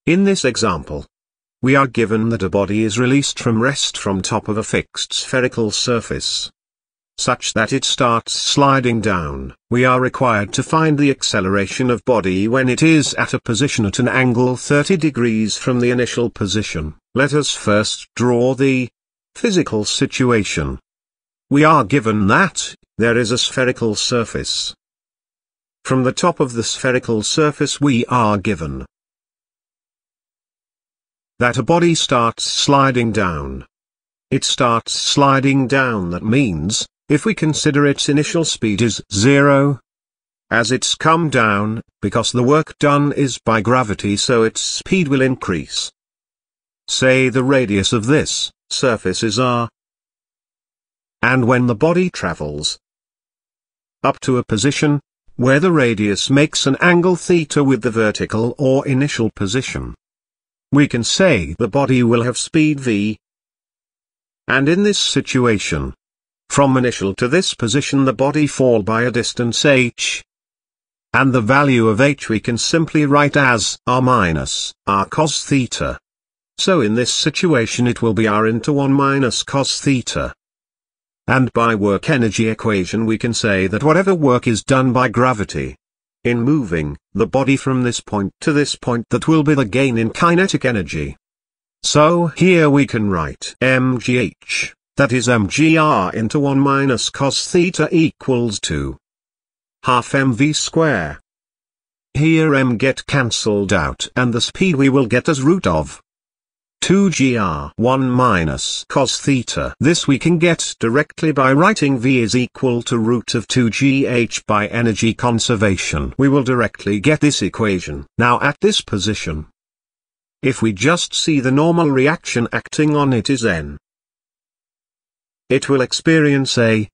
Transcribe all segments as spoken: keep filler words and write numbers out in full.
In this example, we are given that a body is released from rest from top of a fixed spherical surface, such that it starts sliding down. We are required to find the acceleration of body when it is at a position at an angle thirty degrees from the initial position. Let us first draw the physical situation. We are given that there is a spherical surface. From the top of the spherical surface we are given that a body starts sliding down. It starts sliding down, that means, if we consider its initial speed is zero, as it's come down, because the work done is by gravity, so its speed will increase. Say the radius of this surface is r. And when the body travels up to a position where the radius makes an angle theta with the vertical or initial position, we can say the body will have speed v. And in this situation, from initial to this position the body fall by a distance h. And the value of h we can simply write as r minus r cos theta. So in this situation it will be r into one minus cos theta. And by work energy equation we can say that whatever work is done by gravity in moving the body from this point to this point, that will be the gain in kinetic energy. So here we can write mgh, that is mgr into one minus cos theta equals to half mv square. Here m get cancelled out and the speed we will get as root of two g r one minus cos theta. This we can get directly by writing v is equal to root of two g h by energy conservation. We will directly get this equation. Now at this position, if we just see the normal reaction acting on it is n, it will experience a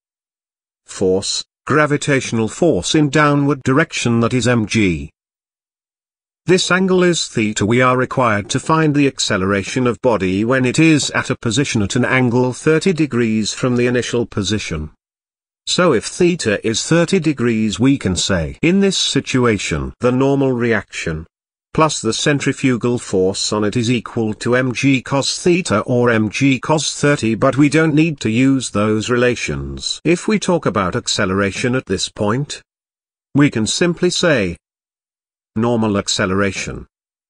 force, gravitational force in downward direction, that is mg. This angle is theta. We are required to find the acceleration of body when it is at a position at an angle thirty degrees from the initial position. So if theta is thirty degrees we can say in this situation the normal reaction plus the centrifugal force on it is equal to mg cos theta or mg cos thirty, but we don't need to use those relations. If we talk about acceleration at this point, we can simply say normal acceleration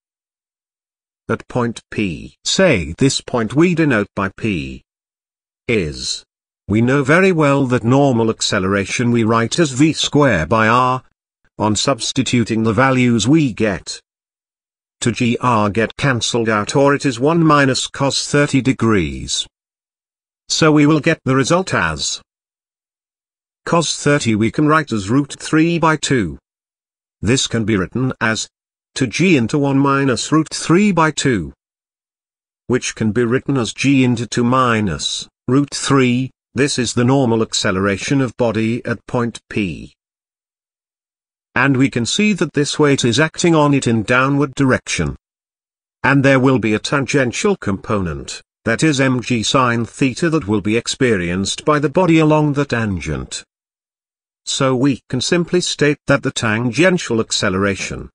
at point P. Say this point we denote by P is. We know very well that normal acceleration we write as v square by r. On substituting the values we get to gr get cancelled out, or it is one minus cos thirty degrees. So we will get the result as cos thirty we can write as root three by two. This can be written as to g into one minus root three by two, which can be written as g into two minus root three. This is the normal acceleration of body at point P. And we can see that this weight is acting on it in downward direction. And there will be a tangential component, that is mg sine theta, that will be experienced by the body along the tangent. So we can simply state that the tangential acceleration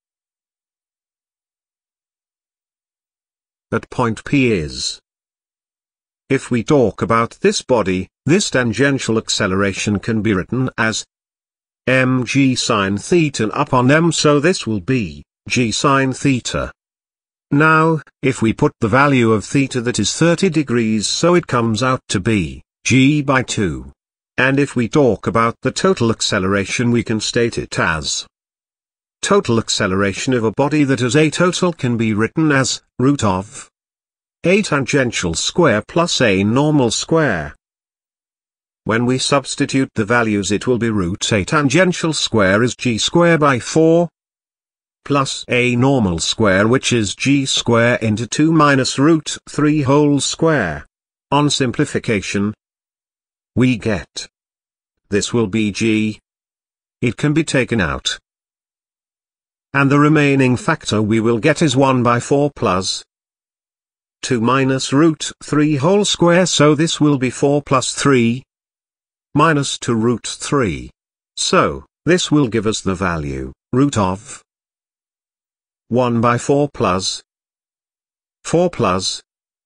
at point P is. If we talk about this body, this tangential acceleration can be written as mg sine theta upon m, so this will be g sine theta. Now, if we put the value of theta, that is thirty degrees, so it comes out to be g by two. And if we talk about the total acceleration we can state it as total acceleration of a body, that is a total, can be written as root of a tangential square plus a normal square. When we substitute the values it will be root a tangential square is g square by four, plus a normal square which is g square into two minus root three whole square. On simplification, we get this will be g. It can be taken out. And the remaining factor we will get is one by four plus two minus root three whole square, so this will be four plus three minus two root three. So, this will give us the value, root of one by four plus four plus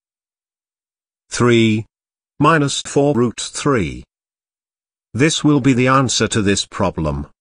three minus four root three. This will be the answer to this problem.